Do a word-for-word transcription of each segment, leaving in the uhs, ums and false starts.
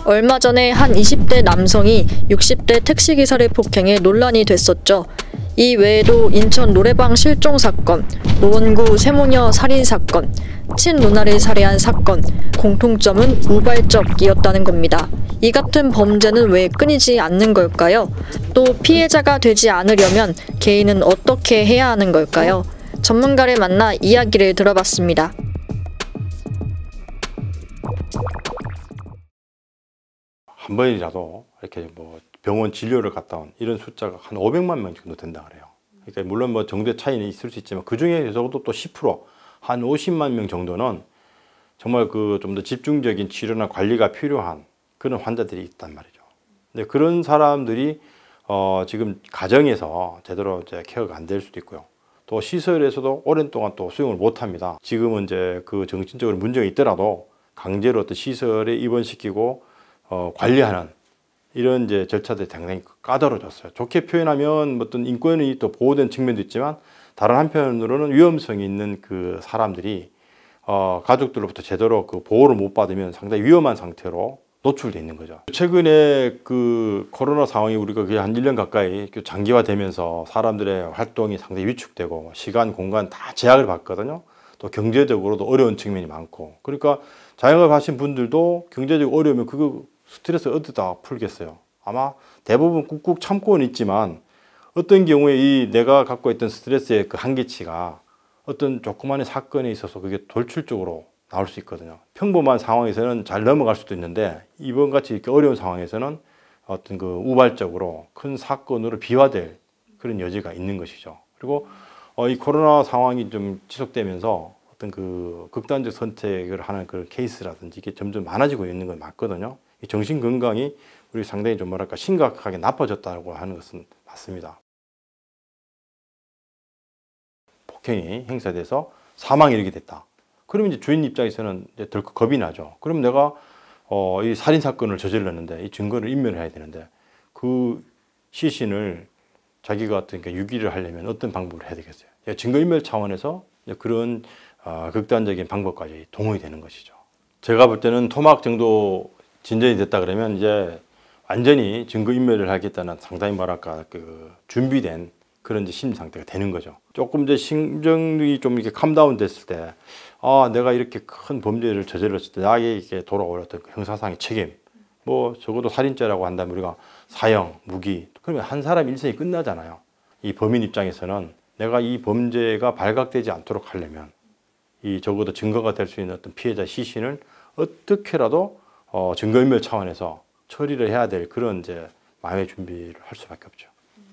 얼마 전에 한 이십 대 남성이 육십 대 택시기사를 폭행해 논란이 됐었죠. 이 외에도 인천 노래방 실종 사건, 노원구 세모녀 살인 사건, 친누나를 살해한 사건, 공통점은 우발적이었다는 겁니다. 이 같은 범죄는 왜 끊이지 않는 걸까요? 또 피해자가 되지 않으려면 개인은 어떻게 해야 하는 걸까요? 전문가를 만나 이야기를 들어봤습니다. 한 번이라도 이렇게 뭐 병원 진료를 갔다 온 이런 숫자가 한 오백만 명 정도 된다 그래요. 그러니까 물론 뭐 정도의 차이는 있을 수 있지만 그 중에서도 또 십 퍼센트 한 오십만 명 정도는 정말 그 좀 더 집중적인 치료나 관리가 필요한 그런 환자들이 있단 말이죠. 근데 그런 사람들이 어 지금 가정에서 제대로 이제 케어가 안 될 수도 있고요. 또 시설에서도 오랜 동안 또 수용을 못 합니다. 지금은 이제 그 정신적으로 문제가 있더라도 강제로 어떤 시설에 입원시키고 어 관리하는 이런 이제 절차들이 상당히 까다로워졌어요. 좋게 표현하면 어떤 인권이 또 보호된 측면도 있지만 다른 한편으로는 위험성이 있는 그 사람들이 어 가족들로부터 제대로 그 보호를 못 받으면 상당히 위험한 상태로 노출돼 있는 거죠. 최근에 그 코로나 상황이 우리가 거의 한 일 년 가까이 장기화되면서 사람들의 활동이 상당히 위축되고 시간, 공간 다 제약을 받거든요. 또 경제적으로도 어려운 측면이 많고, 그러니까 자영업 하신 분들도 경제적 어려우면 그거 스트레스 어디다 풀겠어요. 아마 대부분 꾹꾹 참고는 있지만 어떤 경우에 이 내가 갖고 있던 스트레스의 그 한계치가 어떤 조그마한 사건에 있어서 그게 돌출적으로 나올 수 있거든요. 평범한 상황에서는 잘 넘어갈 수도 있는데 이번 같이 이렇게 어려운 상황에서는 어떤 그 우발적으로 큰 사건으로 비화될 그런 여지가 있는 것이죠. 그리고 어, 이 코로나 상황이 좀 지속되면서 어떤 그 극단적 선택을 하는 그런 케이스라든지 이게 점점 많아지고 있는 건 맞거든요. 이 정신 건강이 우리 상당히 좀 뭐랄까 심각하게 나빠졌다고 하는 것은 맞습니다. 폭행이 행사돼서 사망이 이르게 됐다. 그러면 이제 주인 입장에서는 이제 덜컥 겁이 나죠. 그럼 내가 어, 이 살인 사건을 저질렀는데 이 증거를 인멸해야 되는데 그 시신을 자기가 어떤 유기를 하려면 어떤 방법을 해야 되겠어요? 증거 인멸 차원에서 그런 어, 극단적인 방법까지 동원이 되는 것이죠. 제가 볼 때는 토막 정도 진전이 됐다 그러면 이제 완전히 증거 인멸을 하겠다는 상당히 뭐랄까 그 준비된 그런 이제 심리 상태가 되는 거죠. 조금 이제 심정이 좀 이렇게 캄다운 됐을 때, 아, 내가 이렇게 큰 범죄를 저질렀을 때 나에게 돌아올 어떤 형사상의 책임, 뭐 적어도 살인죄라고 한다면 우리가 사형, 무기, 그러면 한 사람 일생이 끝나잖아요. 이 범인 입장에서는 내가 이 범죄가 발각되지 않도록 하려면 이 적어도 증거가 될 수 있는 어떤 피해자 시신을 어떻게라도 어, 증거인멸 차원에서 처리를 해야 될 그런 이제 마음의 준비를 할 수밖에 없죠.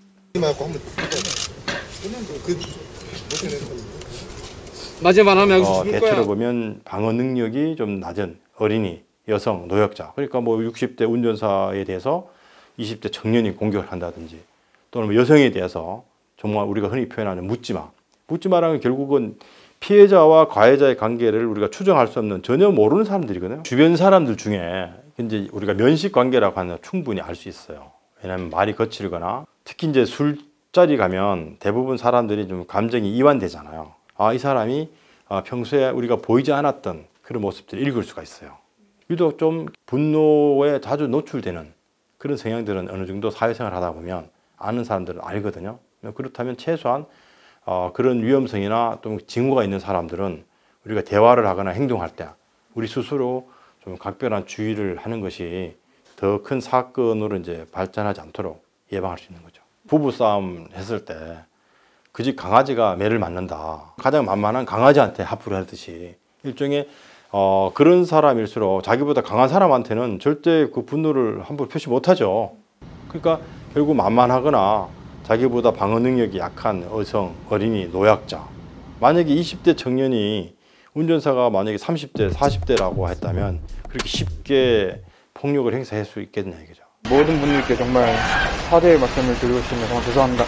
마지막 하면 어, 대체로 보면 방어 능력이 좀 낮은 어린이, 여성, 노약자, 그러니까 뭐 육십 대 운전사에 대해서 이십 대 청년이 공격을 한다든지 또는 여성에 대해서 정말 우리가 흔히 표현하는 묻지마. 묻지마라는 결국은 피해자와 가해자의 관계를 우리가 추정할 수 없는 전혀 모르는 사람들이거든요. 주변 사람들 중에 이제 우리가 면식 관계라고 하는 충분히 알 수 있어요. 왜냐하면 말이 거칠거나 특히 이제 술자리 가면 대부분 사람들이 좀 감정이 이완되잖아요. 아, 이 사람이 평소에 우리가 보이지 않았던 그런 모습들을 읽을 수가 있어요. 유독 좀 분노에 자주 노출되는 그런 성향들은 어느 정도 사회생활 하다 보면 아는 사람들은 알거든요. 그렇다면 최소한 어, 그런 위험성이나 또 징후가 있는 사람들은 우리가 대화를 하거나 행동할 때 우리 스스로 좀 각별한 주의를 하는 것이 더 큰 사건으로 이제 발전하지 않도록 예방할 수 있는 거죠. 부부싸움 했을 때 그 집 강아지가 매를 맞는다. 가장 만만한 강아지한테 하프를 하듯이 일종의 어, 그런 사람일수록 자기보다 강한 사람한테는 절대 그 분노를 함부로 표시 못하죠. 그러니까 결국 만만하거나 자기보다 방어 능력이 약한 여성, 어린이, 노약자, 만약에 이십 대 청년이 운전사가 만약에 삼십 대, 사십 대라고 했다면 그렇게 쉽게 폭력을 행사할 수 있겠냐 이거죠. 모든 분들께 정말 사죄의 말씀을 드리고 싶습니다. 정말 죄송합니다.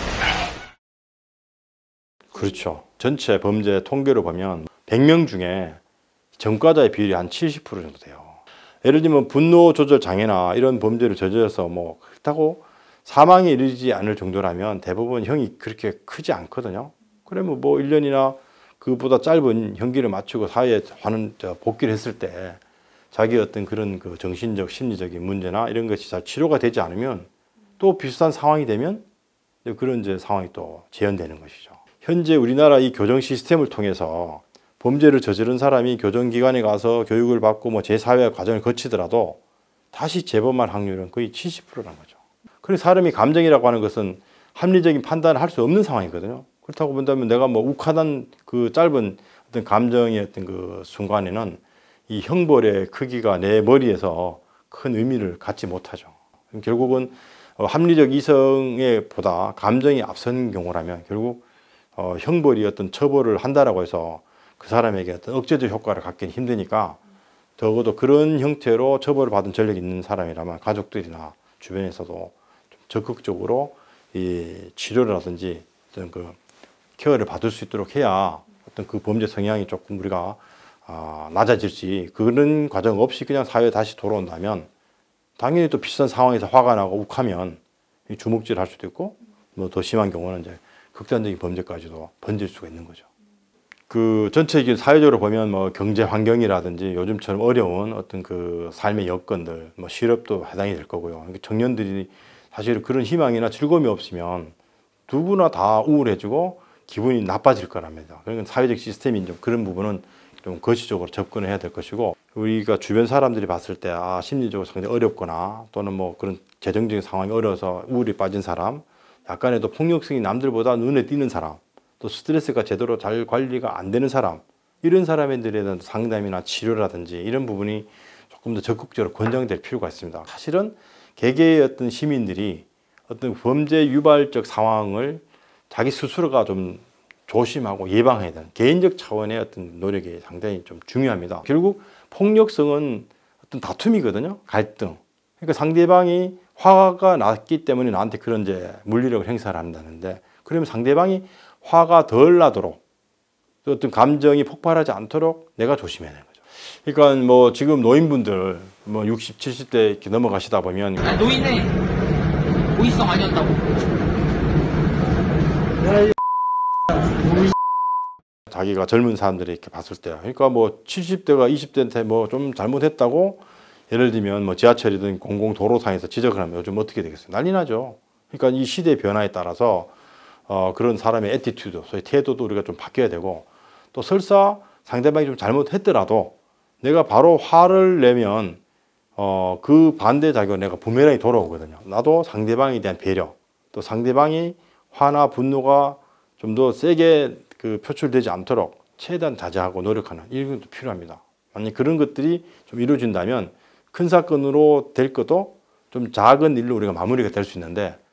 그렇죠. 전체 범죄 통계로 보면 백 명 중에 전과자의 비율이 한 칠십 퍼센트 정도 돼요. 예를 들면 분노 조절 장애나 이런 범죄를 저질러서 뭐 그렇다고 사망에 이르지 않을 정도라면 대부분 형이 그렇게 크지 않거든요. 그러면 뭐 일 년이나 그보다 짧은 형기를 맞추고 사회에 하는 복귀를 했을 때 자기 어떤 그런 그 정신적, 심리적인 문제나 이런 것이 잘 치료가 되지 않으면 또 비슷한 상황이 되면 그런 이제 상황이 또 재현되는 것이죠. 현재 우리나라 이 교정 시스템을 통해서 범죄를 저지른 사람이 교정기관에 가서 교육을 받고 뭐 제사회 과정을 거치더라도 다시 재범할 확률은 거의 칠십 퍼센트라는 거죠. 그래서 사람이 감정이라고 하는 것은 합리적인 판단을 할 수 없는 상황이거든요. 그렇다고 본다면 내가 뭐 욱하던 그 짧은 어떤 감정의 어떤 그 순간에는 이 형벌의 크기가 내 머리에서 큰 의미를 갖지 못하죠. 결국은 합리적 이성에 보다 감정이 앞선 경우라면 결국 어 형벌이 어떤 처벌을 한다라고 해서 그 사람에게 어떤 억제적 효과를 갖기는 힘드니까 적어도 그런 형태로 처벌을 받은 전력이 있는 사람이라면 가족들이나 주변에서도 좀 적극적으로 이 치료라든지 어떤 그 케어를 받을 수 있도록 해야 어떤 그 범죄 성향이 조금 우리가 아, 낮아질지 그런 과정 없이 그냥 사회에 다시 돌아온다면 당연히 또 비슷한 상황에서 화가 나고 욱하면 주먹질 할 수도 있고 뭐 더 심한 경우는 이제 극단적인 범죄까지도 번질 수가 있는 거죠. 그 전체적인 사회적으로 보면 뭐 경제 환경이라든지 요즘처럼 어려운 어떤 그 삶의 여건들, 뭐 실업도 해당이 될 거고요. 청년들이 사실 그런 희망이나 즐거움이 없으면 누구나 다 우울해지고 기분이 나빠질 거랍니다. 그러니까 사회적 시스템인 좀 그런 부분은 좀 거시적으로 접근을 해야 될 것이고 우리가 주변 사람들이 봤을 때 아 심리적으로 상당히 어렵거나 또는 뭐 그런 재정적인 상황이 어려워서 우울에 빠진 사람, 약간의 또 폭력성이 남들보다 눈에 띄는 사람, 또 스트레스가 제대로 잘 관리가 안 되는 사람, 이런 사람들에 대한 상담이나 치료라든지 이런 부분이 조금 더 적극적으로 권장될 필요가 있습니다. 사실은 개개의 어떤 시민들이 어떤 범죄 유발적 상황을 자기 스스로가 좀 조심하고 예방해야 되는 개인적 차원의 어떤 노력이 상당히 좀 중요합니다. 결국 폭력성은 어떤 다툼이거든요. 갈등. 그러니까 상대방이 화가 났기 때문에 나한테 그런 이제 물리력을 행사를 한다는데 그러면 상대방이 화가 덜 나도록 어떤 감정이 폭발하지 않도록 내가 조심해야 되는 거죠. 그러니까 뭐 지금 노인분들 뭐 육십, 칠십 대 이렇게 넘어가시다 보면 아, 노인의 고의성 아니었다고. 자기가 젊은 사람들이 이렇게 봤을 때 그러니까 뭐 칠십 대가 이십 대한테 뭐 좀 잘못했다고 예를 들면 뭐 지하철이든 공공도로상에서 지적을 하면 요즘 어떻게 되겠어요? 난리 나죠. 그러니까 이 시대 변화에 따라서 어 그런 사람의 애티튜드, 소위 태도도 우리가 좀 바뀌어야 되고 또 설사 상대방이 좀 잘못했더라도 내가 바로 화를 내면 어 그 반대 작용은 내가 부메랑이 돌아오거든요. 나도 상대방에 대한 배려, 또 상대방이 화나 분노가 좀 더 세게 그 표출되지 않도록 최대한 자제하고 노력하는 이런 것도 필요합니다. 만약 그런 것들이 좀 이루어진다면 큰 사건으로 될 것도 좀 작은 일로 우리가 마무리가 될 수 있는데